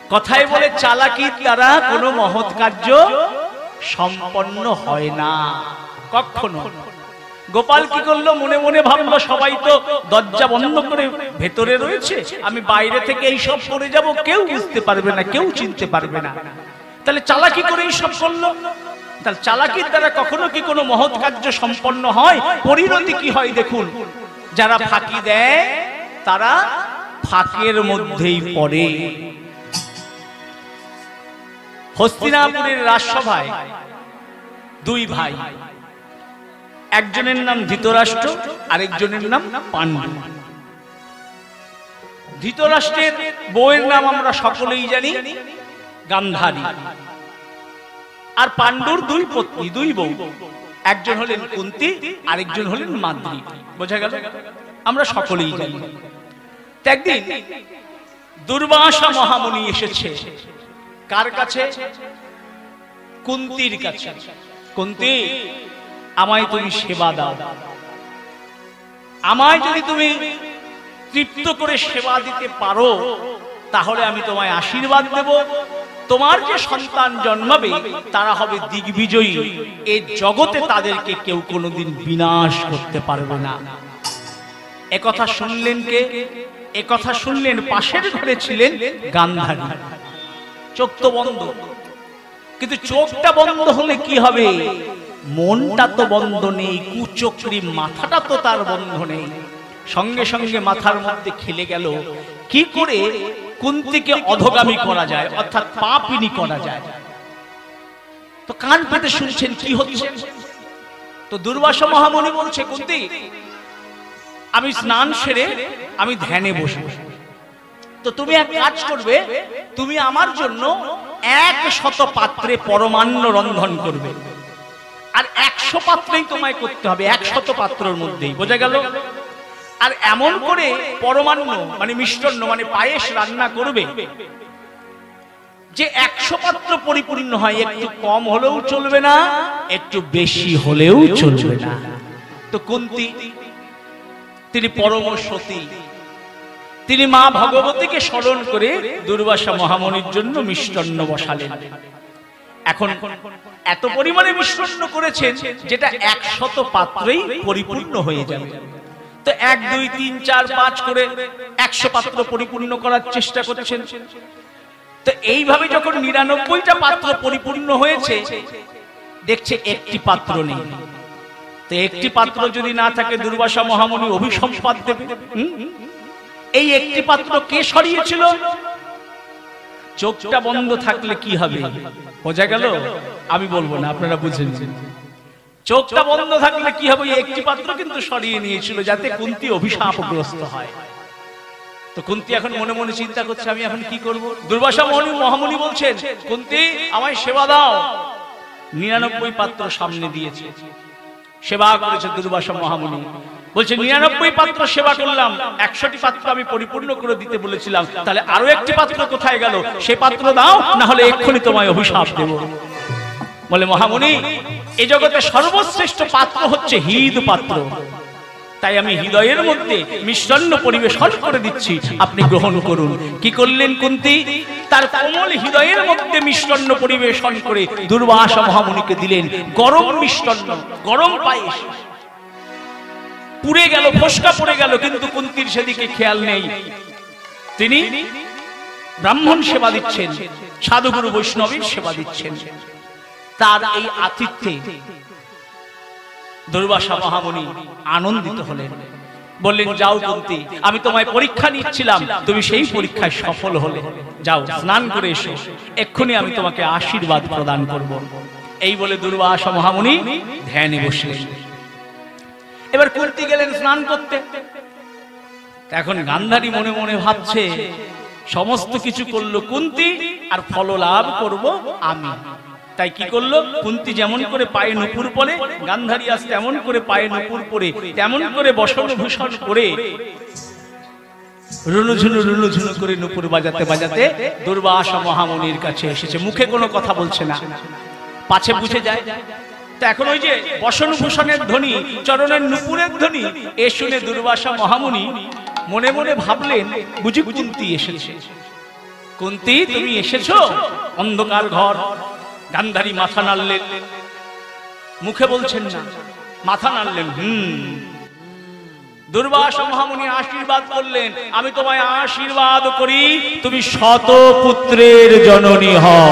কথায় বলে চালাকির দ্বারা কোনো মহৎ কার্য সম্পন্ন হয় না কখনো। গোপাল কি করলো? মনে মনে ভাবলো সবাই তো দরজা বন্ধ করে ভেতরে রয়েছে, আমি বাইরে থেকে এই সব করে যাব, কেউ বুঝতে পারবে না, কেউ চিনতে পারবে না। তাহলে চালাকি করে এই সব করলো। তাহলে চালাকির দ্বারা কখনো কি কোনো মহৎ কার্য সম্পন্ন হয়? পরিণতি কি হয় দেখুন। যারা ফাঁকি দেয় তারা ফাঁকের মধ্যেই পড়ে। হস্তিনাপুরের রাজসভায় দুই ভাই, একজনের নাম ধৃতরাষ্ট্র, আরেকজনের নাম পাণ্ডু। ধৃতরাষ্ট্রের বউয়ের নাম আমরা সকলেই জানি গান্ধারী। আর পাণ্ডুর দুই পত্নী, দুই বউ, একজন হলেন কুন্তী, আরেকজন হলেন মাদ্রী। বোঝা গেল? আমরা সকলেই জানি। একদিন দুর্বাসা মহামুনি এসেছে কার কাছে? কুন্তীর কাছে। কুন্তী, আমায় তুমি সেবা দাও, আমায় যদি তুমি তৃপ্ত করে সেবা দিতে পারো তাহলে আমি তোমায় আশীর্বাদ দেব, তোমার যে সন্তান জন্মাবে তারা হবে দিগ্বিজয়ী, এই জগতে তাদেরকে কেউ কোনোদিন বিনাশ করতে পারবে না। একথা শুনলেন কে? একথা শুনলেন পাশের ঘরে ছিলেন গান্ধারী। চোখ তো বন্ধ, কিন্তু চোখটা বন্ধ হলে কি হবে? মনটা তো বন্ধ নেই, কুচক্রী মাথাটা তো তার বন্ধ নেই। সঙ্গে সঙ্গে মাথার মধ্যে খেলে গেল কি করে কুন্তীকে অধগামী করা যায়, অর্থাৎ পাপিনী করা যায়। তো কান পেতে শুনছেন কি হচ্ছে। তো দুর্বাসা মহামুনি বলছে, কুন্তী, আমি স্নান সেরে আমি ধ্যানে বসবো, তো তুমি এক কাজ করবে, তুমি আমার জন্য 100 পাত্রে পরমান্ন রন্ধন করবে, আর 100 পাত্রেই তোমায় করতে হবে, 100 পাত্রের মধ্যেই। বোঝা গেল? আর এমন করে পরমান্ন মানে মিষ্টান্ন মানে পায়েস রান্না করবে যে 100 পাত্র পরিপূর্ণ হয়, একটু কম হলেও চলবে না, একটু বেশি হলেও চলবে না। তো কুন্তী তিনি পরম সতী, তিনি মা ভগবতীকে স্মরণ করে দুর্বাসা মহামুনির জন্য মিষ্টান্ন বসালেন। এখন এত পরিমাণে মিষ্টান্ন করেছেন যেটা 100 পাত্রেই পরিপূর্ণ হয়ে যাবে। তো 1 2 3 4 5 করে 100 পাত্র পরিপূর্ণ করার চেষ্টা করছেন। তো এইভাবে যখন 99টা পাত্র পরিপূর্ণ হয়েছে, দেখছে একটি পাত্র নেই। তো একটি পাত্র যদি না থাকে দুর্বাসা মহামুনি অভিসম্পাদ দেবে। এই একটি পাত্র কে সরিয়েছিল? চোখটা বন্ধ থাকলে কি হবে বোঝা গেল? আমি বলবো না, আপনারা বুঝেন। চোখটা বন্ধ থাকলে কি হবে? একটি পাত্র কিন্তু সরিয়ে নিয়েছিল যাতে কুন্তী অভিশাপগ্রস্ত হয়। তো কুন্তী এখন মনে মনে চিন্তা করছে, আমি এখন কি করব? দুর্বাসা মহামুনি বলছেন, কুন্তী, আমায় সেবা দাও। 99 পাত্র সামনে দিয়েছে, সেবা করেছে দুর্বাসা মহামুনি। বলছে 99 পাত্র সেবা করলাম, 100টি পাত্র আমি পরিপূর্ণ করে দিতে বলেছিলাম, তাহলে আরো একটি পাত্র কোথায় গেল? সে পাত্র দাও, না হলে এক্ষুনি তোমায় অভিশাপ দেব। বলে, মহামুনি, এই জগতে সর্বশ্রেষ্ঠ পাত্র হচ্ছে হৃদ পাত্র, তাই আমি হৃদয়ের মধ্যে মিষ্টান্ন পরিবেশন করে দিচ্ছি, আপনি গ্রহণ করুন। কি করলেন কুন্তী? তার কোমল হৃদয়ের মধ্যে মিষ্টান্ন পরিবেশন করে দুর্বাসা মহামুনিকে দিলেন গরম মিষ্টান্ন, গরম পায়েস। পুড়ে গেল, ফসকা পড়ে গেল, কিন্তু কুন্তীর সেদিকে খেয়াল নেই। তিনি ব্রাহ্মণ সেবা দিচ্ছেন, সাধুগুরু বৈষ্ণবের সেবা দিচ্ছেন। তার এই আতিথ্যে দুর্বাসা মহামুনি আনন্দিত হলেন। বললেন, যাও কুন্তী, আমি তোমায় পরীক্ষা নিচ্ছিলাম, তুমি সেই পরীক্ষায় সফল হলে, যাও স্নান করে এসো, এক্ষুনি আমি তোমাকে আশীর্বাদ প্রদান করব। এই বলে দুর্বাসা মহামুনি ধ্যানে বসলেন। এবার কুন্তী গেলেন স্নান করতে। এখন গান্ধারী মনে মনে ভাবছে, সমস্ত কিছু করলো কুন্তী, আর ফল লাভ করব আমি। তাই কি করলো? কুন্তী যেমন করে পায়ে নুপুর পরে, গান্ধারী আজ তেমন করে পায়ে নুপুর পরে, তেমন করে বসন ভূষণ করে রুনুঝুনু রুনুঝুনু করে নুপুর বাজাতে বাজাতে দুর্বাসা মহামুনির কাছে এসেছে। মুখে কোনো কথা বলছে না, পাছে বুঝে যায়। তো এখন ওই যে বসন ভূষণের ধ্বনি, চরণের নুপুরের ধ্বনি, এ শুনে দুর্বাসা মহামুনি মনে মনে ভাবলেন, বুঝি কুন্তী এসেছে। কুন্তী তুমি এসেছো? অন্ধকার ঘর। গান্ধারী মাথা নাড়লেন, মুখে বলছেন না, মাথা নাড়লেন। দুর্বাসা মহামুনি আশীর্বাদ করলেন, আমি তোমায় আশীর্বাদ করি তুমি শতপুত্রের জননী হও।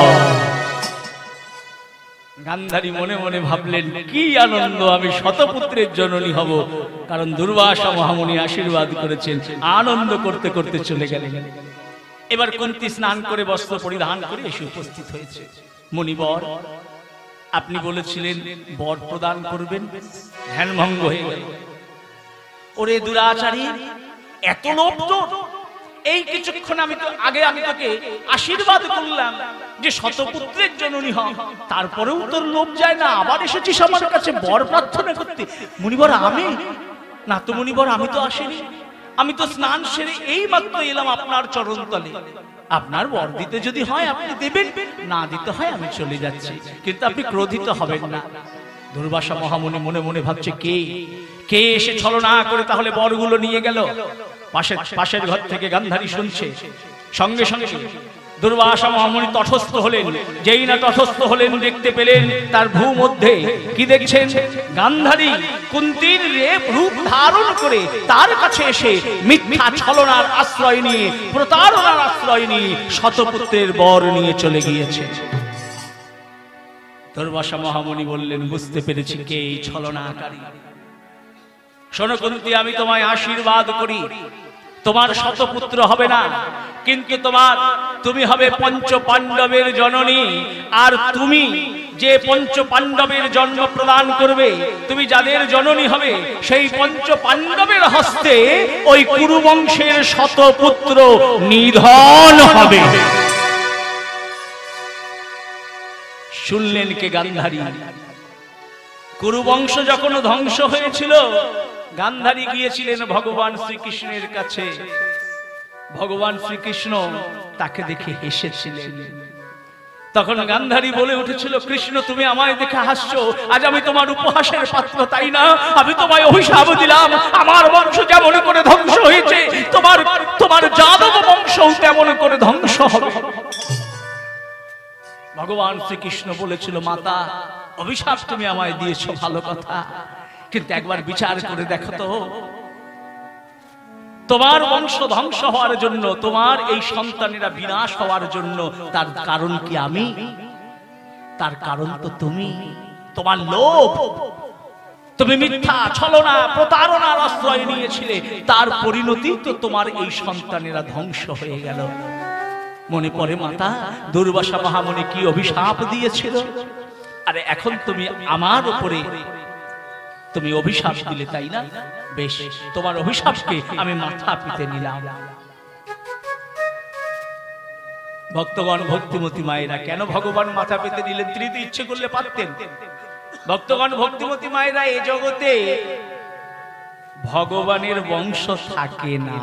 গান্ধারী মনে মনে ভাবলেন, কি আনন্দ, আমি শতপুত্রের জননী হব, কারণ দুর্বাসা মহামুনি আশীর্বাদ করেছেন। আনন্দ করতে করতে চলে গেলেন। এবার কুন্তী স্নান করে বস্ত্র পরিধান করে এসে উপস্থিত হয়েছে। মুনিবর, আপনি বলেছিলেন বর প্রদান করবেন, ধ্যানভঙ্গ হয়ে গেল। ওরে দুরাচারী, এত লোভ তোর? এই কিছুক্ষণ আমি তোকে আশীর্বাদ করলাম যে শতপুত্রের জননী হও, তারপরেও তোর লোভ যায় না, আবার এসেছিস আমার কাছে বর প্রার্থনা করতে। মুনিবর, আমি না তো মুনিবর, আমি তো আসিনি, আমি তো স্নান সেরে এই মাত্র এলাম আপনার চরণ তলে। আপনার বর দিতে যদি হয় আপনি দেবেন, না দিতে হয় আমি চলে যাচ্ছি, কিন্তু আপনি ক্রোধিত হবেন না। দুর্বাসা মহামুনি মনে মনে ভাবছে, কে এসে ছলনা করে তাহলে বরগুলো নিয়ে গেল। পাশের ঘর থেকে গান্ধারী শুনছে। সঙ্গে সঙ্গে দুর্বাসা মহামুনি তটস্থ হলেন। যেই না তটস্থ হলেন, দেখতে পেলেন তার ভূ মধ্যে কি দেখছেন? গান্ধারী কুন্তীর রূপ ধারণ করে তার কাছে এসে মিথ্যা ছলনার আশ্রয় নিয়ে, প্রতারণার আশ্রয় নিয়ে শতপুত্রের বর নিয়ে চলে গিয়েছে। দুর্বাসা মহামুনি বললেন, বুঝতে পেরেছি কে এই ছলনাকারী। শোনো কুন্তী, আমি তোমায় আশীর্বাদ করি, তোমার শতপুত্র হবে না, কিন্তু তুমি হবে পঞ্চ পাণ্ডবের জননী। আর তুমি যে পঞ্চ পাণ্ডবের জন্ম প্রদান করবে, তুমি যাদের জননী হবে, সেই পঞ্চ পাণ্ডবের হস্তে ওই কুরু বংশের শতপুত্র নিধন হবে। শুনলেন কে? গান্ধারী। কুরুবংশ যখন ধ্বংস হয়েছিল, গান্ধারী গিয়েছিলেন ভগবান শ্রীকৃষ্ণের কাছে। ভগবান শ্রীকৃষ্ণ তাকে দেখে হেসেছিলেন। তখন গান্ধারী বলে উঠেছিল, কৃষ্ণ তুমি আমায় দেখে হাসছো, আজ আমি তোমার উপহাসের পাত্র, তাই না? আমি তোমায় অভিশাপ দিলাম, আমার বংশ যেমন করে ধ্বংস হয়েছে, তোমার যাদব বংশ তেমন করে ধ্বংস হবে। ভগবান শ্রীকৃষ্ণ বলেছিল, মাতা, অভিশাপ তুমি আমায় দিয়েছো ভালো কথা, কিন্তু একবার বিচার করে দেখো তো, তোমার বংশ ধ্বংস হওয়ার জন্য, তোমার এই সন্তানেরা বিনাশ হওয়ার জন্য তার কারণ কি আমি? তার কারণ তো তুমি, তোমার লোভ। তুমি মিথ্যা ছলনা প্রতারণার আশ্রয় নিয়েছিলে, তার পরিণতি তো তোমার এই সন্তানেরা ধ্বংস হয়ে গেল। মনে পড়ে মাতা, দুর্বাসা মহামুনি কি অভিশাপ দিয়েছিল? আরে এখন তুমি আমার উপরে তুমি অভিশাপ দিলে, তাই না? বেশ, তোমার অভিশাপকে আমি মাথা পেতে নিলাম। ভক্তগণ, ভক্তিমতী মায়েরা, কেন ভগবান মাথা পেতে নিলেন? তিনি তো ইচ্ছে করলে পারতেন। ভক্তগণ, ভক্তিমতী মায়েরা, এ জগতে ভগবানের বংশ থাকে না।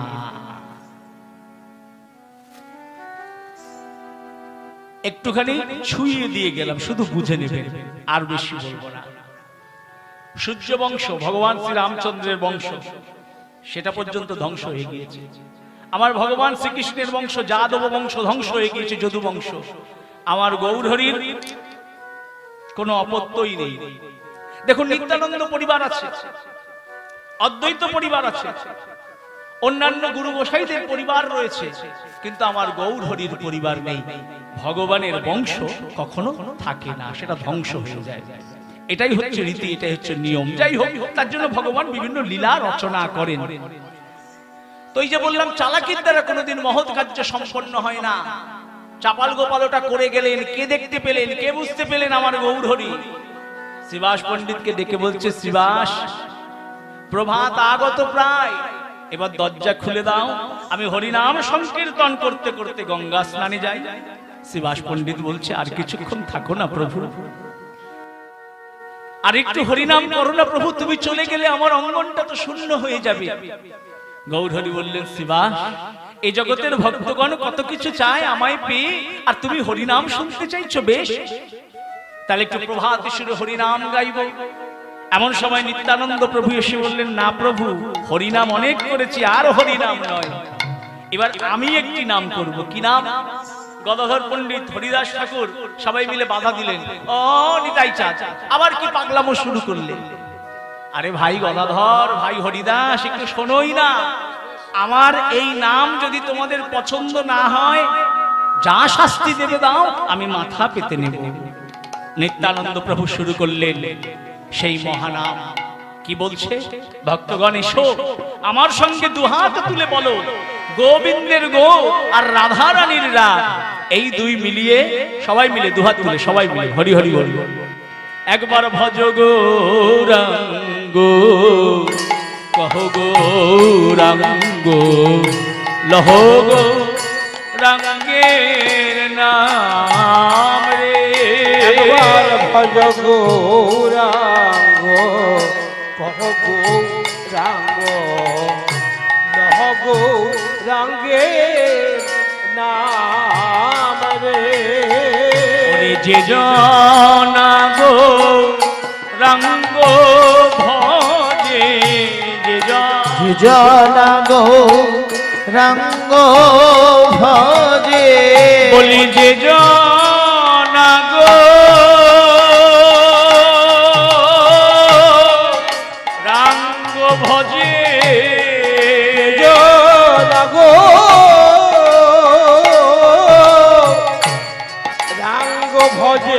একটুখানি ছুঁয়ে দিয়ে গেলাম, শুধু বুঝে নেবেন, আর বেশি বলবো না। সূর্য বংশ, ভগবান শ্রী রামচন্দ্রের বংশ, সেটা পর্যন্ত ধ্বংস হয়ে গিয়েছে। আমার ভগবান শ্রীকৃষ্ণের বংশ, যাদব বংশ ধ্বংস হয়ে গিয়েছে, যদু বংশ। আমার গৌরহরির কোনো অপত্যই নেই। দেখুন, নিত্যানন্দ পরিবার আছে, অদ্বৈত পরিবার আছে, অন্যান্য গুরু গোসাইদের পরিবার রয়েছে, কিন্তু আমার গৌরহরির পরিবার নেই। ভগবানের বংশ কখনো থাকে না, সেটা ধ্বংস হয়ে যায়। এটাই হচ্ছে রীতি, এটাই হচ্ছে নিয়ম। যাই হোক, তার জন্য ভগবান বিভিন্ন লীলা রচনা করেন। তো এই যে বললাম, চালাকির দ্বারা কোনোদিন মহৎ কার্য সম্পন্ন হয় না। চাপাল গোপালটা করে গেলেন, কে দেখতে পেলেন, কে বুঝতে পেলেন? আমার গৌরহরি। শ্রীবাস পণ্ডিতকে ডেকে বলছে, শ্রীবাস, প্রভাত আগত প্রায়, এবার দরজা খুলে দাও, আমি হরিনাম সংকীর্তন করতে করতে গঙ্গা স্নানে যাই। শ্রীবাস পণ্ডিত বলছে, আর কিছুক্ষণ থাকো না প্রভু, আর একটু হরিনাম করো না প্রভু, তুমি চলে গেলে আমার অঙ্গনটা তো শূন্য হয়ে যাবে। গৌরহরি বললেন, শ্রীবাস, এই জগতের ভক্তগণ কত কিছু চায় আমায় পেয়ে, আর তুমি হরিনাম শুনতে চাইছো? বেশ, তাহলে একটু প্রভাতে শুরু হরিনাম গাইব। এমন সময় নিত্যানন্দ প্রভু এসে বললেন, না প্রভু, হরিনাম অনেক করেছি, আর হরিনাম নয়, এবার আমি একটি নাম করব। কি নাম? গদাধর পণ্ডিত, হরিদাস ঠাকুর সবাই মিলে বাধা দিলেন। ও নিতাই চাঁদ, আবার কি পাগলামো শুরু করলেন? আরে ভাই গদাধর, ভাই হরিদাস, একটু শোনোই না। আমার এই নাম যদি তোমাদের পছন্দ না হয়, যা শাস্তি দেবে দাও, আমি মাথা পেতে নেব। নিত্যানন্দ প্রভু শুরু করলেন সেই মহানাম। কি বলছে? ভক্তগণ এসো, আমার সঙ্গে দুহাত তুলে বলো, গোবিন্দের গো আর রাধা রানীর রাধ, এই দুই মিলিয়ে, সবাই মিলে দুহাত তুলে সবাই মিলে হরি হরি বল। একবার ভজ গৌরাঙ্গ, কহ গৌরাঙ্গ, লহ গৌরাঙ্গের নাম রে। একবার ভজ গৌরাঙ্গ, কহ গৌরাঙ্গ, লহ গৌরাঙ্গের নাম রে। যে জনা গৌরাঙ্গ ভজে, যে জনা গৌরাঙ্গ ভজে, বলি যে জনা গৌরাঙ্গ ভজে, জনা গৌরাঙ্গ ভজে,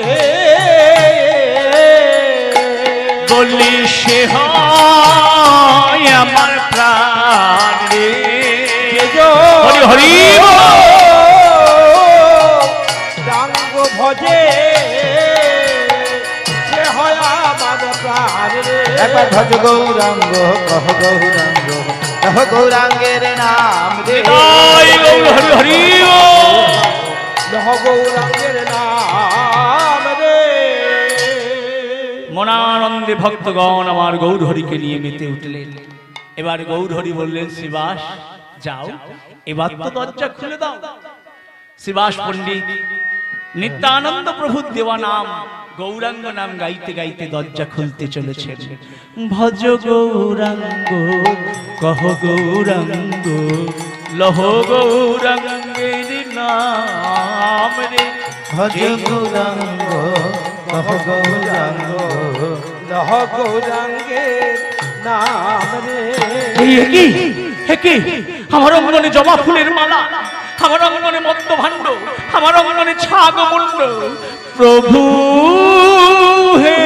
বলি সে হয় আমার প্রাণ রে। হরি হরি রাঙ্গ ভজে, সে হয় আমার প্রাণ রে। একবার ভজ গৌরাঙ্গ, কহ গৌরাঙ্গ, কহ গৌরাঙ্গের নাম রে। হরি হরি লহ গৌরাঙ্গের নাম রে। মনানন্দে ভক্তগণ আমার গৌরহরিকে নিয়ে মেতে উঠলেন। এবার গৌরহরি বললেন, শ্রীবাস যাও, এবার তো দরজা খুলে দাও। শ্রীবাস পণ্ডিত নিত্যানন্দ প্রভুর দেওয়া নাম গৌরাঙ্গ নাম গাইতে গাইতে দরজা খুলতে চলেছেন। ভজ গৌরাঙ্গ, কহ গৌরাঙ্গ, লহ গৌরাঙ্গের নাম রে। ভজ গৌরাঙ্গ, কহ গৌরাঙ্গ, লহ গৌরাঙ্গের নাম রে। আমার অঙ্গনে জবা ফুলের মালা, আমার অঙ্গনে মদ্য ভাণ্ড, আমার অঙ্গনে ছাগ মুন্ড। প্রভু হে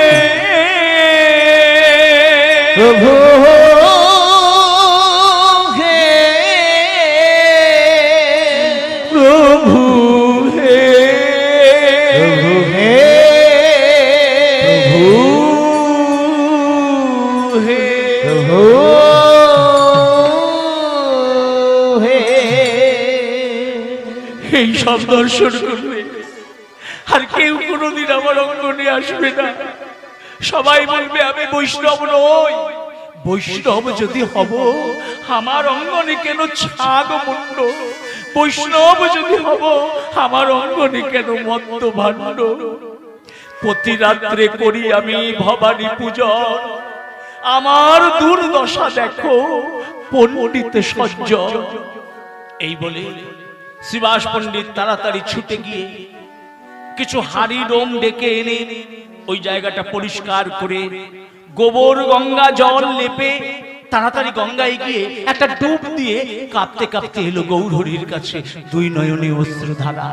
প্রভু হে, প্রভু হে, প্রভু হে, প্রভু হে, প্রভু হে। এই সব দর্শন করবে, আর কেউ কোনোদিন আমার অঙ্গনে আসবে না। সবাই বলবে আমি বৈষ্ণব নই। বৈষ্ণব যদি হব, আমার অঙ্গনে কেন ছাগ মুন্ড? বৈষ্ণব যদি হব, আমার অঙ্গনে কেন মদ্য ভাণ্ড? প্রতি রাত্রে করি আমি ভবানী পূজন, আমার দুর্দশা দেখো পণ্ডিত সজ্জন। এই বলে শ্রীবাস পণ্ডিত তাড়াতাড়ি ছুটে গিয়ে কিছু হাড়ি ডোম ডেকে এনে ওই জায়গাটা পরিষ্কার করে গোবর গঙ্গা জল লেপে তাড়াতাড়ি গঙ্গায় গিয়ে একটা ডুব দিয়ে কাঁপতে কাঁপতে এলো গৌরহরির কাছে, দুই নয়নে অশ্রুধারা।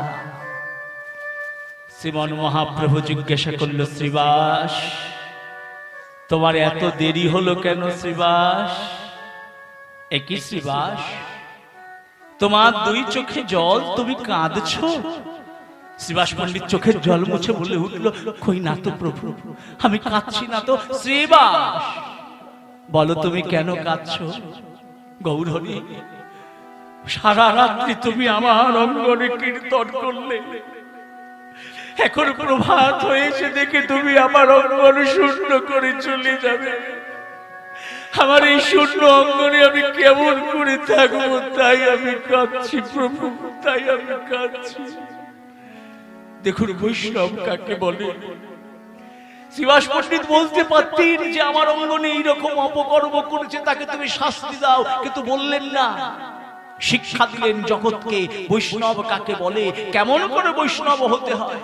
শ্রীমন মহাপ্রভু জিজ্ঞাসা করল, শ্রীবাস তোমার এত দেরি হলো কেন? শ্রীবাস একই শ্রীবাস, তোমার দুই চোখে জল, তুমি কাঁদছো? শ্রীবাস পণ্ডিত চোখের জল মুছে বলে উঠল, কই না তো প্রভু, আমি কাঁদছি না তো। শ্রীবাস বলো তুমি কেন কাঁদছো? গৌরহরি, সারা রাত্রি তুমি আমার অঙ্গনে কীর্তন করলে, এখন প্রভাত হয়েছে দেখে তুমি আমার অঙ্গন শূন্য করে চলে যাবে। আমার এই শূন্য অঙ্গনে আমি কেমন করে থাকবো, তাই আমি কাঁদছি প্রভু, তাই আমি কাঁদছি। দেখুন বৈষ্ণব কাকে বলে। শ্রীবাস পণ্ডিত বলতে পারতেন যে আমার অঙ্গনে এইরকম অপকর্ম করেছে, তাকে তুমি শাস্তি দাও, কিন্তু বললেন না। শিক্ষা দিলেন জগৎকে বৈষ্ণব কাকে বলে, কেমন করে বৈষ্ণব হতে হয়।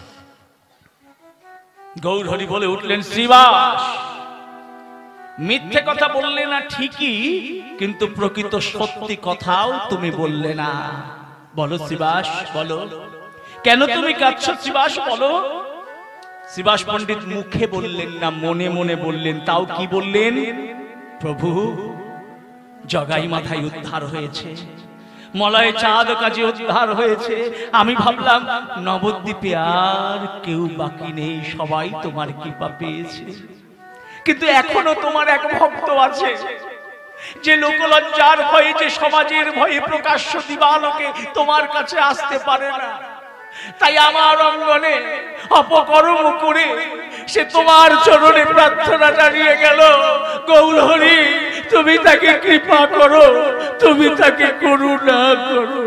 গৌরহরি বলে উঠলেন, শ্রীবাস মিথ্যে কথা বললে না ঠিকই, কিন্তু প্রকৃত সত্যি কথাও তুমি বললে না। বলো শ্রীবাস, বলো কেন তুমি কাঁদছো? শ্রীবাস বলো। শ্রীবাস পণ্ডিত মুখে বললেন না, মনে মনে বললেন। তাও কি বললেন? প্রভু, জগাই মাথায় উদ্ধার হয়েছে, মলয় চাঁদ কাজে উদ্ধার হয়েছে। আমি ভাবলাম নবদ্বীপে আর কেউ বাকি নেই, সবাই তোমার কৃপা পেয়েছে। কিন্তু এখনো তোমার এক ভক্ত আছে যে লোকলজ্জার ভয়ে, যে সমাজের ভয়ে প্রকাশ্য দিবালোকে তোমার কাছে আসতে পারে না। তাই আমার অঙ্গনে অপকর্ম করে সে তোমার চরণে প্রার্থনা জানিয়ে গেল, গৌরহরি তুমি তাকে কৃপা করো, তুমি তাকে করুণা করো।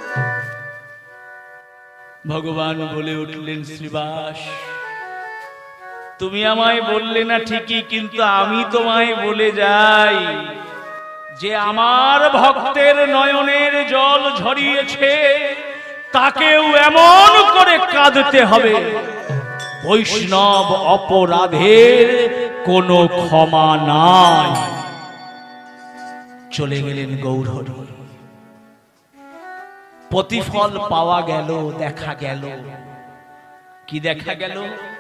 ভগবান বলে উঠলেন, শ্রীবাস তুমি আমায় বললে না ঠিকই, কিন্তু আমি তোমায় বলে যাই যে আমার ভক্তের নয়নের জল ঝরিয়েছে তাকেও এমন করে কাঁদতে হবে, বৈষ্ণব অপরাধের কোনো ক্ষমা নাই। চলে গেলেন গৌরহরি। প্রতিফল পাওয়া গেল, দেখা গেল। কি দেখা গেল?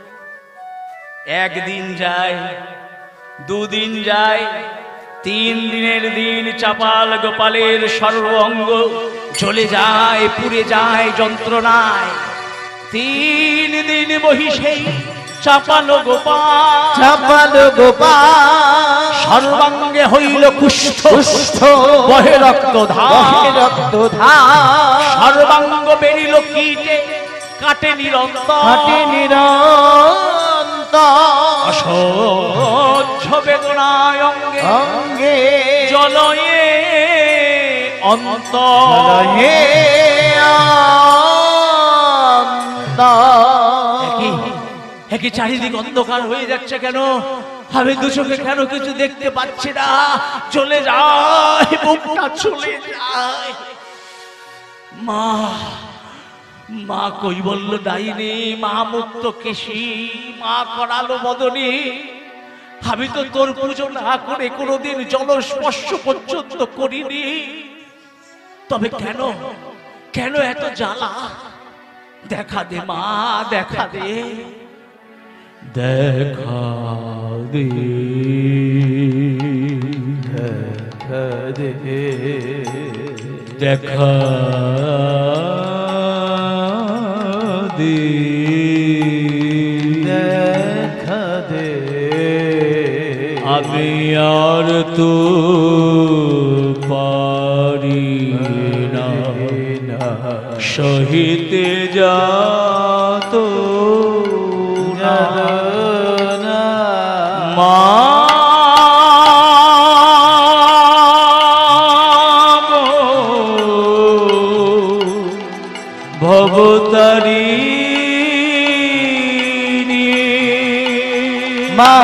একদিন যায়, দুদিন যায়, 3 দিনের দিন চাপাল গোপালের সর্বাঙ্গ জ্বলে যায়, পুড়ে যায় যন্ত্রণায়। 3 দিন বহিষে চাপাল গোপাল সর্বাঙ্গে হইল কুষ্ঠ, বহে রক্তধার, সর্বাঙ্গ বেরিল কীটে কাটে নিরন্তর, অসহ্য বেদনায় অঙ্গে জলয়ে অন্তরে। একই চারিদিক অন্ধকার হয়ে যাচ্ছে কেন? আমি দু চোখে কেন কিছু দেখতে পাচ্ছি না? চলে যায়, বুকটা চলে যায়। মা, মা কৈবল্য ডাইনি, মা মুক্ত কেশী, মা করালো বদনী, আমি তো তোর পুজো না করে কোনোদিন জলস্পর্শ পর্যন্ত করিনি। তবে কেন, কেন এত জ্বালা? দেখা দে মা, দেখা দে, দেখা দে, দেখা দে, দেখা দে, দেখা দে। আমি আর তো পারি না সহিতে যাত মা, ভবতারিণী মা,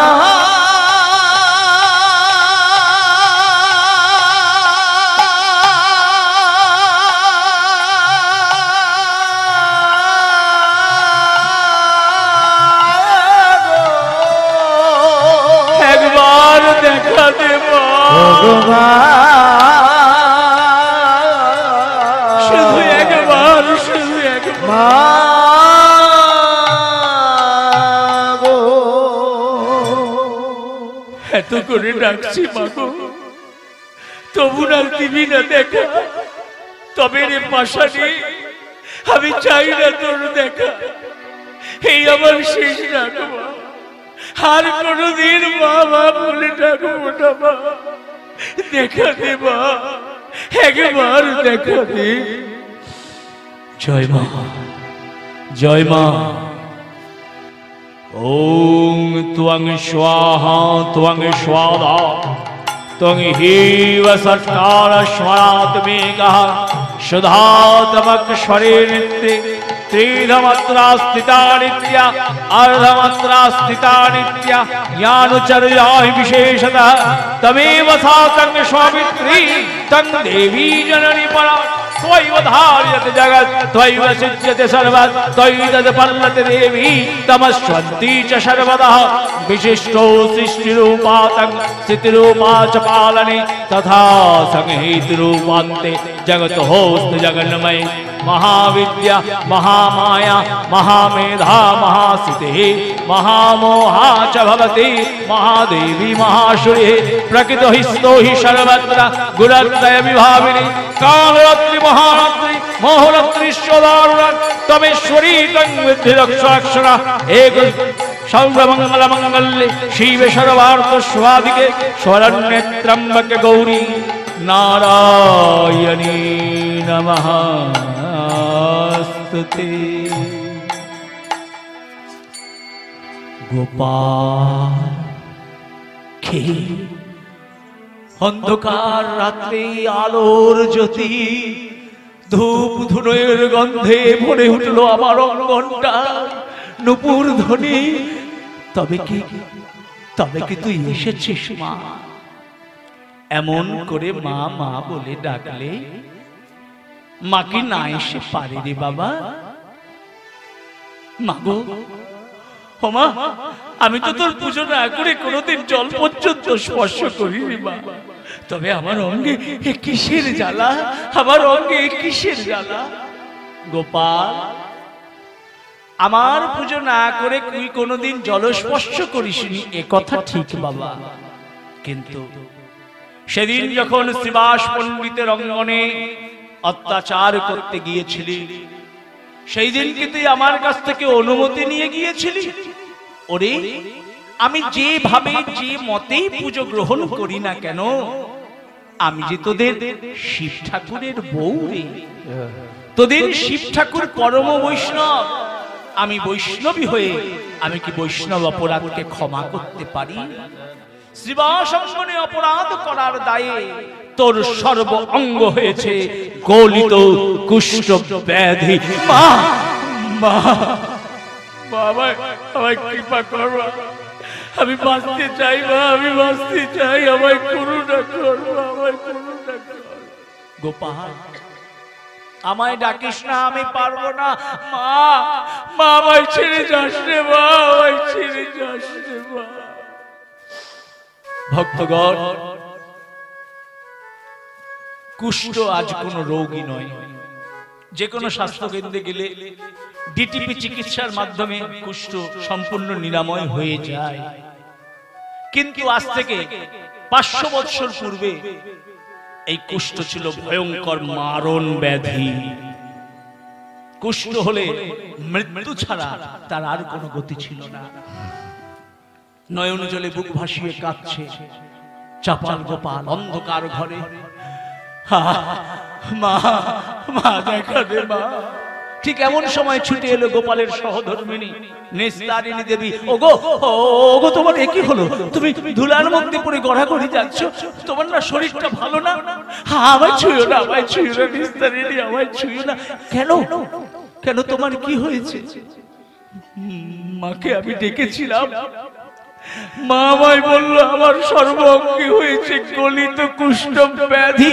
একবার দেখা দেব শুধু একবার, শুধু এত করে ডাকছি মাগো, তবু না দিবি না দেখা। তবে রে পাশানি, আমি চাই না তোর দেখা, এই আমার শেষ ডাকবো। আর কোনদিন বাবা বলে ডাকবো না মা। দেখা দে মা, একবার দেখা দে। জয় মা, জয় মা। ওং ত্বং স্বাহা ত্বং স্বাদা ত্বং হিব সৎকার স্মরাত্মেকঃ সুধাতমক স্বরে নিত্যে त्रिधमात्रा स्थिता नित्या अर्धमात्रा स्थिता नित्या ज्ञानचर्या विशेषतः तमेव सा तंग स्वामित्री तंग देवी जननी परा त्वयैव धार्यते जगत् त्वयैव सिद्ध्यते सर्वत् त्वयि तत्पल्लते देवी तमस्वन्ती च सर्वतः विशिष्टो सृष्टिरूपा तंग स्थितिरूपा च पालने तथा संहेतुरूपान्ते जगतोऽस्ति जगन्मयी महाविद्या महामाया महामेधा महासिद्धिः महामोहा च भवति महादेवी महाशुरिः प्रकृतो हि स्तो हि सर्वत्र गुणत्रय विभाविनी कालरात्रि महारात्रि मोहरात्रि स्वदारुण तमेश्वरी तं विद्धि रक्षाक्षरा एक सर्वमंगलमंगल्ये शिवे सर्वार्थ स्वाधिके शरण्ये त्र्यंबके गौरी नारायणी नमस्तुते। गोपाल खे अंधकार रात्रि आलोर ज्योति धूप धुনোর গন্ধে ভরে উঠলো আমার অঙ্গনটা নুপুর ধ্বনি। তবে কি তুই এসেছিস মা? এমন করে মা মা বলে ডাকলে মা কি না এসে পারে রে বাবা? মাগো ও মা, আমি তো তোর পুজো না করে কোনোদিন জল পর্যন্ত স্পর্শ করিনি মা। তবে আমার অঙ্গে এ কিসের জ্বালা, আমার অঙ্গে এ কিসের জ্বালা? গোপাল, আমার পুজো না করে তুই কোনোদিন জলস্পর্শ করিসনি এ কথা ঠিক বাবা, কিন্তু সেদিন যখন শ্রীবাস পণ্ডিতের অঙ্গনে অত্যাচার করতে গিয়েছিলি সেই দিন কি তুই আমার কাছ থেকে অনুমতি নিয়ে গিয়েছিলি? ওরে, আমি যেভাবে যে মতেই পুজো গ্রহণ করি না কেন, আমি যে তোদের শিব ঠাকুরের বউ রে, তোদের শিব ঠাকুর পরম বৈষ্ণব। আমি বৈষ্ণবী হয়ে আমি কি বৈষ্ণব অপরাধকে ক্ষমা করতে পারি? শ্রীবাস অঙ্গনে অপরাধ করার দায়ে তোর সর্ব অঙ্গ হয়েছে গলিত কুষ্ঠ ব্যাধি। মা মা বাবা, আমায় কৃপা কর, আমি বাঁচতে চাই মা, আমি বাঁচতে চাই, আমায় করুণা কর, আমায় করুণা কর। গোপাল, আমায় ডাকিস না, আমি পারবো না মা, মা আমায় ছেড়ে যাস রে মা, আমায় ছেড়ে যাস রে মা। ভক্তগণ, কুষ্ঠ আজ কোন রোগী নয়। যে কোনো স্বাস্থ্য কেন্দ্রে গেলে ডিটিপি চিকিৎসার মাধ্যমে কুষ্ঠ সম্পূর্ণ নিরাময় হয়ে যায়। কিন্তু আজ থেকে 500 বছর পূর্বে এই কুষ্ঠ ছিল ভয়ঙ্কর মারণ ব্যাধি। কুষ্ঠ হলে মৃত্যু ছাড়া তার আর কোনো গতি ছিল না। নয়ন জলে বুক ভাসিয়ে কাঁদছে চাপাল গোপাল অন্ধকার ঘরে। মা মা দেখা দে মা। ঠিক এমন সময় ছুটে এলো গোপালের সহধর্মিণী নেস্তারিণী দেবী। ওগো ওগো, তোমার একই হলো, তুমি ধুলার মধ্যে পড়ে গড়াগড়ি যাচ্ছ, তোমার না শরীরটা ভালো না? আমায় ছুঁয়ো না, আমায় ছুঁয়ো না নেস্তারিণী, আমায় ছুঁয়ো না। কেন কেন, তোমার কি হয়েছে? মাকে আমি ডেকেছিলাম, মা আমায় বলল আমার সর্বঙ্গে হয়েছে গলিত কুষ্ঠ ব্যাধি।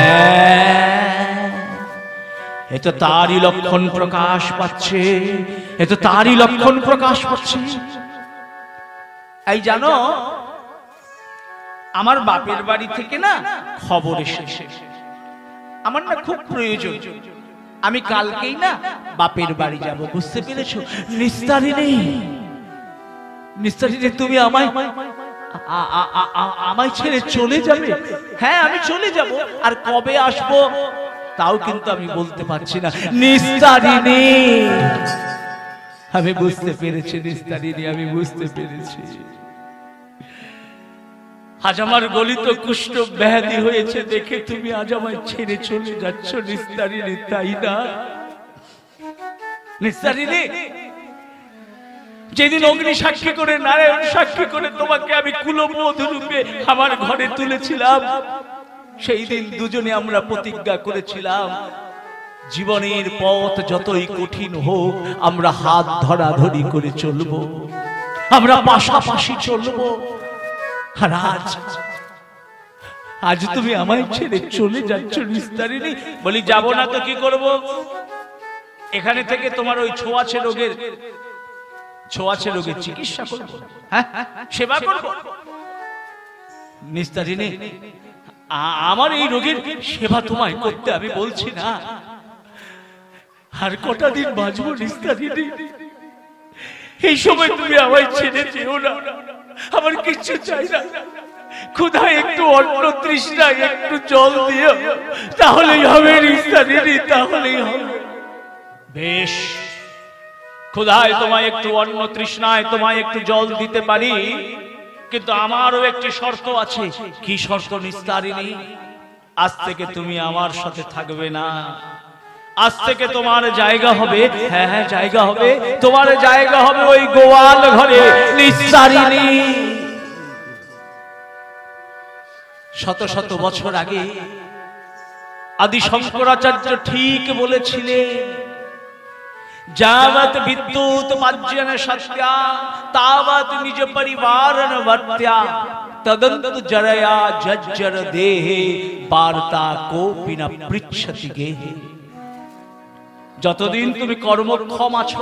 এ তো তারই লক্ষণ প্রকাশ পাচ্ছে, এ তো তারই লক্ষণ প্রকাশ পাচ্ছে। এই জানো, আমার বাপের বাড়ি থেকে না খবর এসেছে, আমার না খুব প্রয়োজন, আমি কালকেই না বাপের বাড়ি যাব, বুঝতে পেরেছো? নিস্তারিণী, নিস্তারিণী, তুমি আমায় ছেড়ে চলে যাবে? হ্যাঁ, আমি চলে যাব, আর কবে আসবো তাও কিন্তু আমি বলতে পারছি না। নিস্তারিণী, আমি বুঝতে পেরেছি নিস্তারিণী, আমি বুঝতে পেরেছি। আজ আমার গলিত কুষ্ঠ ব্যাধি হয়েছে দেখে তুমি আজ আমায় ছেড়ে চলে যাচ্ছ নিস্তারিণী, তাই না? নিস্তারিণী, যেদিন অগ্নি সাক্ষী করে, নারায়ণ সাক্ষী করে তোমাকে আমি কুলবধূ রূপে আমার ঘরে তুলেছিলাম, সেই দিন দুজনে আমরা প্রতিজ্ঞা করেছিলাম জীবনের পথ যতই কঠিন হোক আমরা হাত ধরাধরি করে চলবো, আমরা পাশাপাশি চলবো। আর আজ তুমি আমায় ছেড়ে চলে যাচ্ছ নিস্তারিণী। বলি যাব না তো কি করব? এখানে থেকে তোমার ওই ছোঁয়াচে রোগের চিকিৎসা করব, হ্যাঁ সেবা করব। নিস্তারিণী, আমার এই রোগের সেবা তোমায় করতে আমি বলছি না। আর কটা দিন বাঁচবো নিস্তারিণী? এই সময় তুমি আমায় ছেড়ে যেও না, আমার কিচ্ছু চাই না। ক্ষুধায় একটু অন্ন, তৃষ্ণায় একটু জল দিও, তাহলেই হবে নিস্তারিণী, তাহলেই হবে। বেশ, ক্ষুধায় তোমায় একটু অন্ন, তৃষ্ণায় তোমায় একটু জল দিতে পারি, কিন্তু আমারও একটি শর্ত আছে। কি শর্ত নিস্তারিণী? আজ থেকে তুমি আমার সাথে থাকবে না। আজ থেকে তোমার জায়গা হবে, হ্যাঁ জায়গা হবে, তোমার জায়গা হবে ওই গোয়াল ঘরে নিস্তারিণী। শত শত বছর আগে আদি শঙ্করাচার্য ঠিক বলেছিলেন, যাবৎ বিদ্যুৎ পাজ্যন সত্যা তাবৎ নিজ পরিবারন বর্ত্যা তদন্তু জরয়া জজ্জর দেহে বার্তা কোপি ন পৃচ্ছতি গেহে। যতদিন তুমি কর্মক্ষম আছো,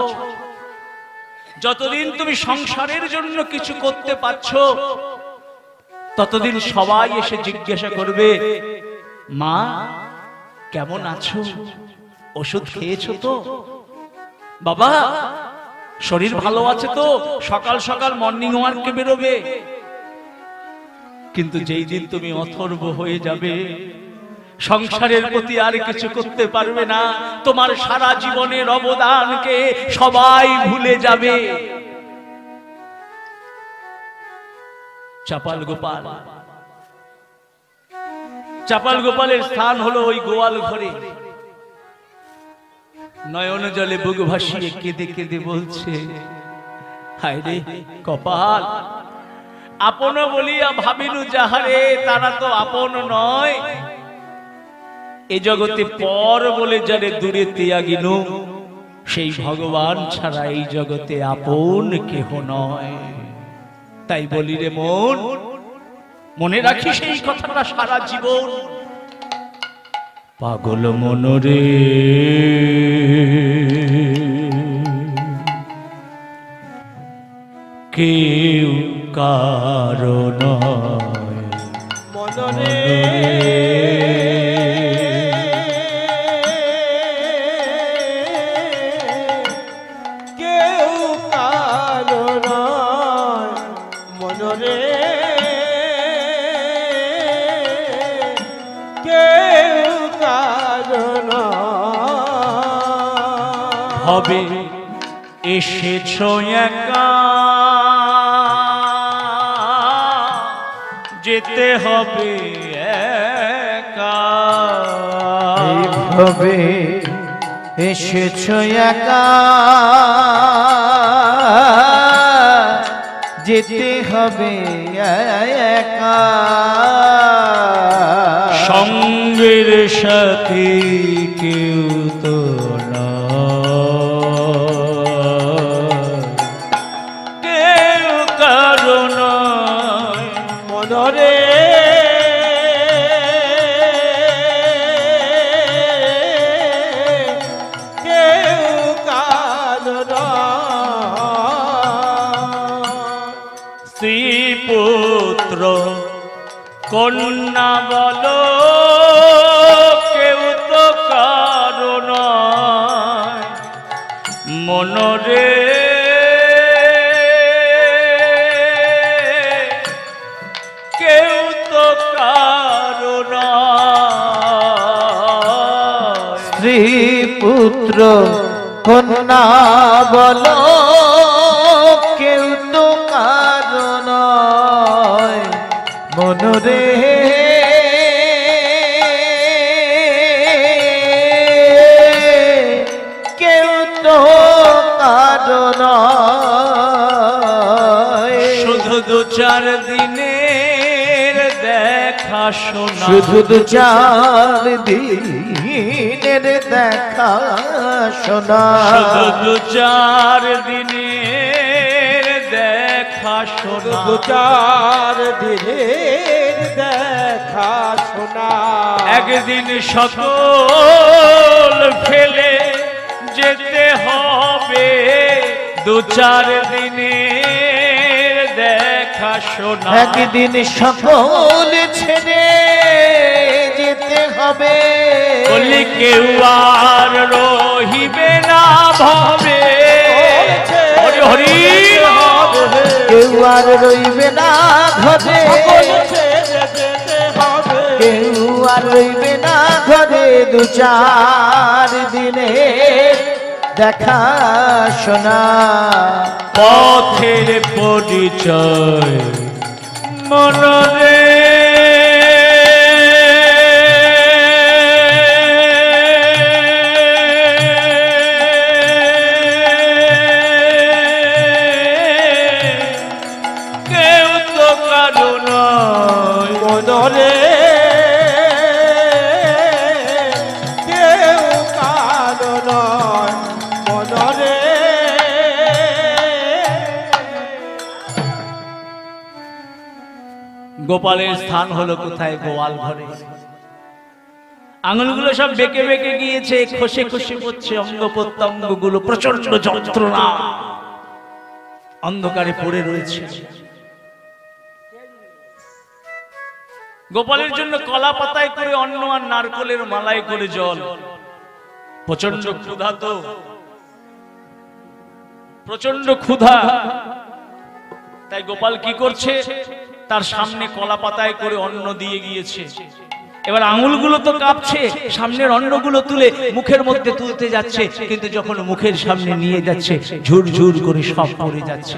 যতদিন তুমি সংসারের জন্য কিছু করতে পারছো, ততদিন সবাই এসে জিজ্ঞাসা করবে, মা কেমন আছো, ওষুধ খেয়েছো তো, বাবা শরীর ভালো আছে তো, সকাল সকাল মর্নিং ওয়ার্কে বেরোবে। কিন্তু যেই দিন তুমি অথর্ব হয়ে যাবে, সংসারের প্রতি আর কিছু করতে পারবে না, তোমার সারা জীবনের অবদানকে সবাই ভুলে যাবে। চাপাল গোপালের স্থান হলো ওই গোয়াল ঘরে। নয়ন জলে বুক ভাসিয়ে কেঁদে কেঁদে বলছে, হায় রে কপাল, আপন বলিয়া ভাবিনু যাহারে তারা তো আপন নয়, এ জগতে পর বলে যারে দূরে ত্যাগিনু, সেই ভগবান ছাড়া এই জগতে আপন কেহ নয়। তাই বলি রে মন, মনে রাখি সেই কথাটা সারা জীবন। পাগল মনরে কেউ কারো নয়, মনরে কেউ কারো নয়, মনরে কেউ কারো নয়। হবে এসেছো একা, যেতে হবে একা। এইভাবে এসেছো একা, যেতে হবে একা। সঙ্গের সাথে কেউ তো কেউ কারো নয়, মনরে কেউ কারো নয়। স্ত্রী পুত্র কন্যা বলো কেউ তো কারো নয়, মনরে কেউ তো কারো নয়। স্ত্রী পুত্র কন্যা বলো কেউ তো কারো নয়, মনরে কেউ তো কারো নয়। শুধু দু চার দিনের দেখা শোনা, শুধু 2-4 দিনের দেখা শোনা, শুধু 2-4 দিনের দেখা শোনা, 2-4 দিনের দেখা শোনা। একদিন সকল ফেলে যেতে হবে, 2-4 দিনের দেখা শোনা। একদিন সকল ছেড়ে যেতে হবে, বলি কেউ আর রহিবে না ভবে, হরি হরি কেউ আর রইবে না ঘরে, কেউ আর রইবে না ঘরে, 2-4 দিনের দেখা শোনা। পথের পরিচয় মনরে, কেউ তো কারো নয় মনরে, কেউ কারো নয় মনরে। গোপালের স্থান হলো কোথায়? গোয়াল ঘরে। আঙুলগুলো সব বেঁকে বেঁকে গিয়েছে, খসে খসে পড়ছে, অঙ্গ প্রত্যঙ্গ গুলো প্রচন্ড যন্ত্রণা, অন্ধকারে পড়ে রয়েছে। গোপালের জন্য কলা পাতায় করে অন্ন আর নারকলের মালায় করে জল। প্রচন্ড ক্ষুধা, তো প্রচন্ড ক্ষুধা। তাই গোপাল কি করছে? তার সামনে কলা পাতায় করে অন্ন দিয়ে গিয়েছে। এবার আঙুলগুলো তো কাঁপছে, সামনের অন্নগুলো তুলে মুখের মধ্যে তুলতে যাচ্ছে, কিন্তু যখন মুখের সামনে নিয়ে যাচ্ছে ঝুরঝুর করে সব পড়ে যাচ্ছে।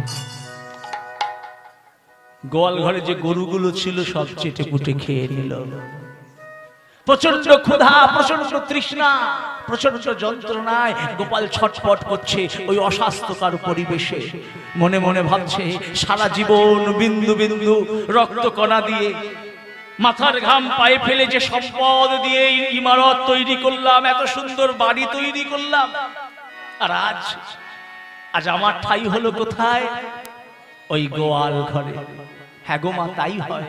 গোয়াল ঘরে যে গরুগুলো ছিল সব চেটে পুটে খেয়ে নিল। প্রচন্ড ক্ষুধা, প্রচন্ড তৃষ্ণা, প্রচন্ড যন্ত্রণায় গোপাল ছটফট করছে ওই অস্বাস্থ্যকর পরিবেশে। মনে মনে ভাবছে, সারা জীবন বিন্দু বিন্দু রক্ত কণা দিয়ে, মাথার ঘাম পায়ে ফেলে যে সম্পদ দিয়ে ইমারত তৈরি করলাম, এত সুন্দর বাড়ি তৈরি করলাম, আর আজ আমার ঠাই হলো কোথায়? ওই গোয়াল ঘরে। হ্যাঁ গো মা, তাই হয়।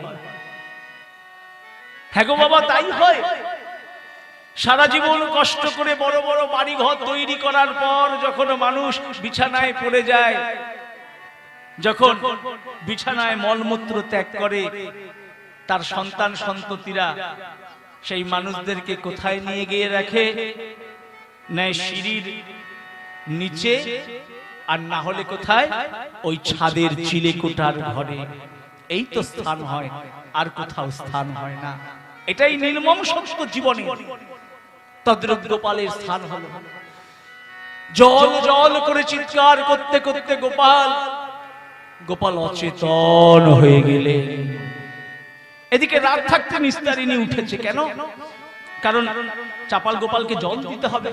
হ্যাঁ গো বাবা, তাই হয়। সারা জীবন কষ্ট করে বড় বড় বাড়ি ঘর তৈরি করার পর যখন মানুষ বিছানায় পড়ে যায়, যখন বিছানায় মলমূত্র ত্যাগ করে, তার সন্তান সন্ততিরা সেই মানুষদেরকে কোথায় নিয়ে গিয়ে রাখে? নেয় সিঁড়ির নিচে, আর না হলে কোথায়? ওই ছাদের চিলেকোঠার ঘরে। এই তো স্থান হয়, আর কোথাও স্থান হয় না। এটাই নির্মম সত্য জীবনে। তদ্রূপ গোপালের স্থান হলো। জল জল করে চিৎকার করতে করতে গোপাল অচেতন হয়ে গেলেন। এদিকে রাত থাকতে নিস্তারিণী উঠেছে। কেন? কারণ চাপাল গোপালকে জল দিতে হবে।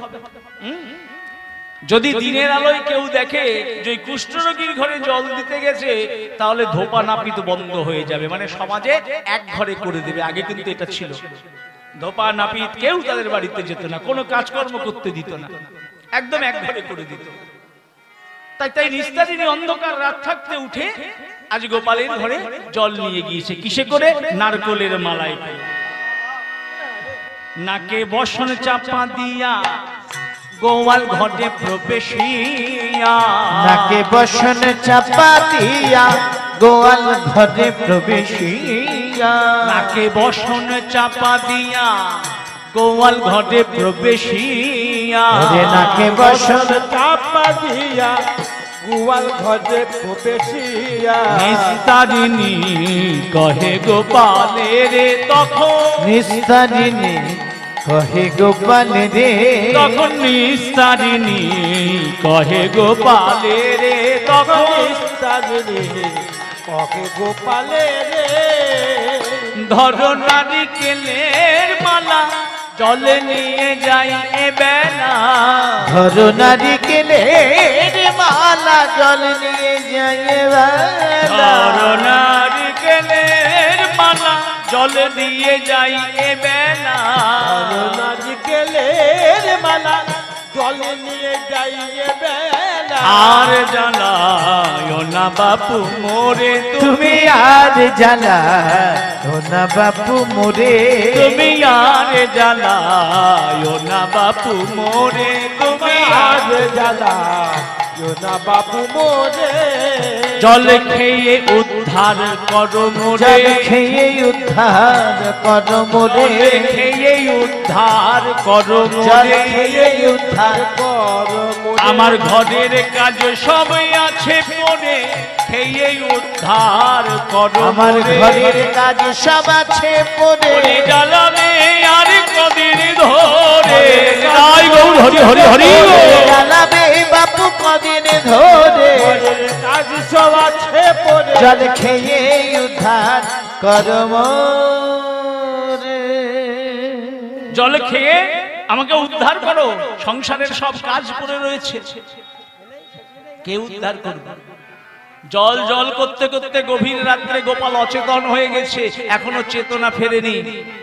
যদি দিনের আলোয় কেউ দেখে যে কুষ্ঠরোগীর ঘরে জল দিতে গেছে, তাহলে ধোপা নাপিত বন্ধ হয়ে যাবে, মানে সমাজে এক ঘরে করে দেবে। আগে কিন্তু এটা ছিল, ধোপা নাপিত কেউ তাদের বাড়িতে যেত না, কোনো কাজকর্ম করতে দিত না, একদম এক ঘরে করে দিত। তাই নিস্তারিণী অন্ধকার রাত থাকতে উঠে আজ গোপালের ঘরে জল নিয়ে গিয়েছে। কিসে করে? নারকলের মালায় করে। নাকে বসন চাপা দিয়া গোয়াল ঘরে প্রবেশিয়া, নাকে বসন চাপা দিয়া গোয়াল ঘরে প্রবেশিয়া, নাকে বসন চাপা দিয়া গোয়াল ঘরে প্রবেশিয়া, নাকে বসন চাপা দিয়া গোয়াল ঘরে প্রবেশিয়া, নিস্তারিণী কহে গোপালের তখন, নিস্তারিণী কহে গোপাল রে, তখন নিস্তারিণী কহে গোপালের তখন, নিস্তারিণী কহে গোপাল রে, ধরো নারিকেলের মালা জলে নিয়ে যাই এ বেলা, ধরো নারিকেলের মালা জল নিয়ে যাই এ বেলা, ধরো নারিকেলের মালা জল দিয়ে যাই এ বেলা নারকেলের মালা জল নিয়ে যাই এ বেলা আর জ্বালায় না বাপু মোরে তুমি আর জ্বালাও না বাপু মোরে তুমি আর জ্বালায় না বাপু মোরে তুমি আর জ্বালাও না বাপু মোরে জল খেয়ে উদ্ধার করো মোরে জল খেয়ে উদ্ধার করো মোরে খেয়ে উদ্ধার করো জল মোরে খেয়ে উদ্ধার করো মোরে আমার ঘরের কাজ সব আছে পড়ে খেয়ে উদ্ধার করো আমার মোরে। ঘরের কাজ সব আছে পড়ে ওরে জ্বালাবে আর কদিন ধরে জয় গৌর হরি হরি হরি জ্বালাবে বাপু কদিন ধরে কাজ সব আছে পড়ে জল খেয়ে উদ্ধার করো মোরে জল খেয়ে আমাকে উদ্ধার করো সংসারের সব কাজ পড়ে রয়েছে কে উদ্ধার করবে জল জল করতে করতে গভীর রাত্রে গোপাল অচেতন হয়ে গেছে এখনো চেতনা ফেরেনি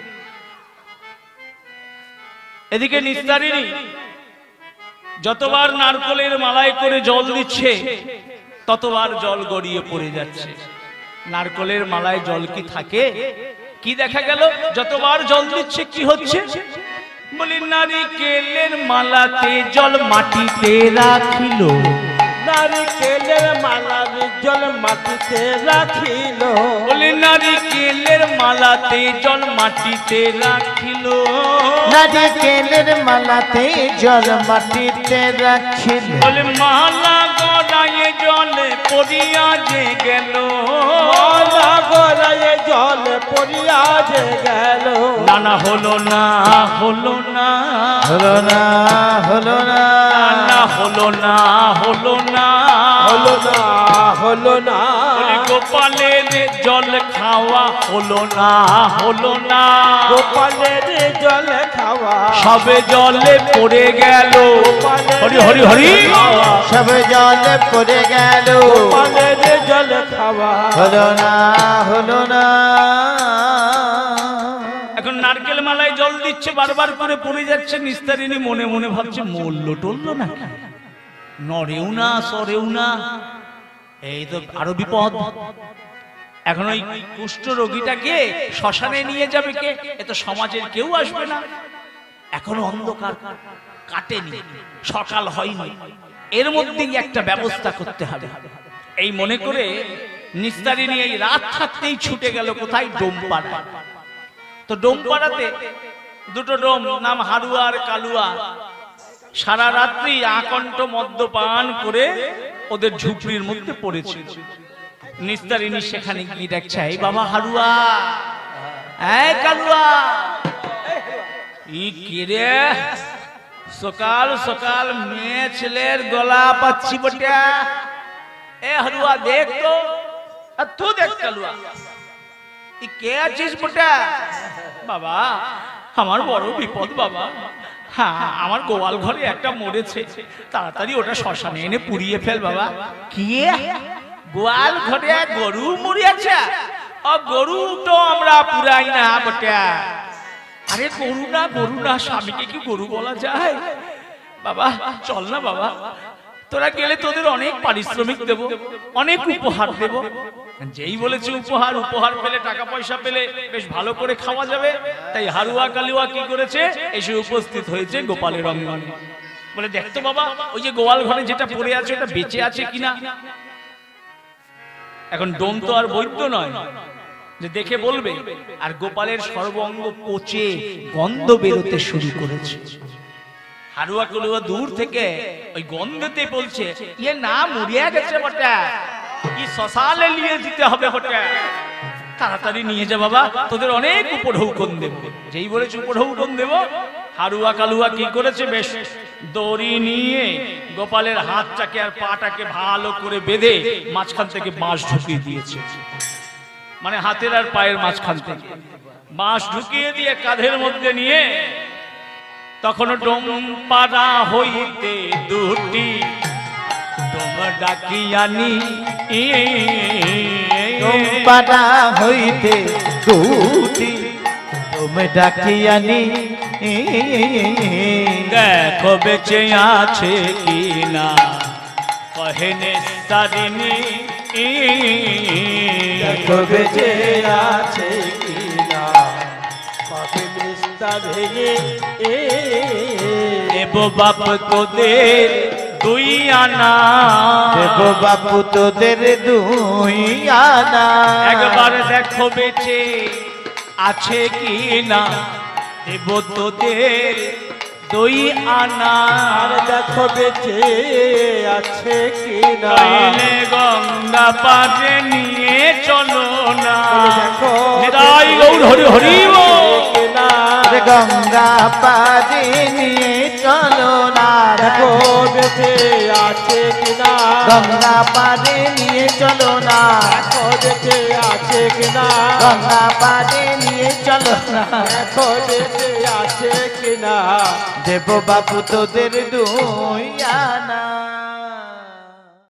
এদিকে নিস্তারিণী যতবার নারকলের মালায় করে জল দিচ্ছে ততবার জল গড়িয়ে পড়ে যাচ্ছে নারকলের মালায় জল কি থাকে কি দেখা গেল যতবার জল দিচ্ছে কি হচ্ছে বলি নারিকেলের মালাতে জল মাটিতে রাখিল নারিকেলের মালার জল মাটিতে রাখিল বলি নারিকেলের মালাতে জল মাটিতে রাখিল নারিকেলের মালাতে জল মাটিতে রাখিল বলে মালা গড়ায় জলে পড়িয়া যে গেল মালা গড়ায় জল পড়িয়া যে গেল নানা হলো না হলো না হলো না হলো না না হলো না হলো না হলো না হলো না বলি গোপালের জল খাওয়া হলো না হলো না গোপালের জল খাওয়া সবে জলে পড়ে গেল হরি হরি হরি সব জল পড়ে গেল গোপালের জল খাওয়া হলো না হলো না এখন নারকেল মালায় জল দিচ্ছে বারবার করে পড়ে যাচ্ছে নিস্তারিণী মনে মনে ভাবছে মরল টলল না নড়েও না সরেও না এই তো আরো বিপদ এখন ওই কুষ্ঠ রোগীটাকে শ্মশানে নিয়ে যাবে কে এ তো সমাজের কেউ আসবে না এখনো অন্ধকার কাটেনি সকাল হয়নি এর মধ্যেই একটা ব্যবস্থা করতে হবে এই মনে করে নিস্তারিণী এই রাত থাকতেই ছুটে গেল কোথায় ডোমপাড়া তো ডোমপাড়াতে দুটো ডোম নাম হারুয়া আর কালুয়া সারা রাত্রি আকণ্ঠ মদ্যপান করে ওদের ঝুপড়ির মধ্যে পড়েছিল নিস্তারিণী সেখানে গিয়ে দেখছে এই বাবা হারুয়া এই কালুয়া কি রে সকাল সকাল মেয়ে ছেলের গলা পাচ্ছি বটে এ হারুয়া দেখ তো আর তুই দেখ কালুয়া কে আছিস বটে বাবা আমার বড় বিপদ বাবা হ্যাঁ আমার গোয়াল ঘরে একটা মরেছে তাড়াতাড়ি ওটা শ্মশানে এনে পুড়িয়ে ফেল বাবা কি গোয়াল ঘরে গরু মরিয়াছে ও গরু তো আমরা পুরাই না বটে আরে গরু না স্বামীকে কি গরু বলা যায় বাবা চল না বাবা তোরা গেলে তোদের অনেক পারিশ্রমিক দেব অনেক উপহার দেব যেই বলেছে উপহার পেলে টাকা পয়সা পেলে বেশ ভালো করে খাওয়া যাবে তাই হারুয়া কালুয়া কি করেছে এসে উপস্থিত হয়েছে গোপালের অঙ্গনে বলে দেখতো বাবা ওই যে গোয়াল ঘরে যেটা পড়ে আছে ওটা বেঁচে আছে কিনা এখন ডোম তো আর বৈদ্য নয় যে দেখে বলবে আর গোপালের সর্বাঙ্গ পচে গন্ধ বেরোতে শুরু করেছে হারুয়া কালুয়া দূর থেকে ওই গন্ধতে বলছে ইয়ে না মরিয়া গেছে বটে কি শ্মশানে নিয়ে যেতে হবে বটে তাড়াতাড়ি নিয়ে যা বাবা তোদের অনেক উপঢৌকন দেব যেই বলেছে উপঢৌকন দেব হারুয়া কালুয়া কি করেছে বেশ দড়ি নিয়ে গোপালের হাতটাকে আর পাটাকে ভালো করে বেঁধে মাঝখান থেকে বাঁশ ঢুকিয়ে দিয়েছে মানে হাতের আর পায়ের মাঝখান থেকে বাঁশ ঢুকিয়ে দিয়ে কাঁধের মধ্যে নিয়ে তখন ডোমপাড়া হইতে দুটি ডোম ডাকিয়ানি পাড়া হইতে দুটি তুমি ডাকিয়ানি দেখো বেঁচে আছে কিনা কহেনে তারিণী দেখো বেঁচে আছে কিনা পাপে নিস্তা ভেঙে দেব বাপ তোদের দুই আনা দেব বাপু তোদের দুই আনা একবার দেখো বেঁচে আছে কি না দেব তোদের দুই আনা দেখো বেঁচে আছে কি না নইলে গঙ্গা পারে নিয়ে চলো না দেখো নিতাই গৌর হরি হরি বল। গঙ্গা পারে নিয়ে চলো না দেখো বেঁচে আছে কিনা গঙ্গা পারে নিয়ে চলো না দেখো বেঁচে আছে কিনা গঙ্গা পারে নিয়ে চলো না দেখো বেঁচে আছে কিনা দেব বাপু তোদের দুই আনা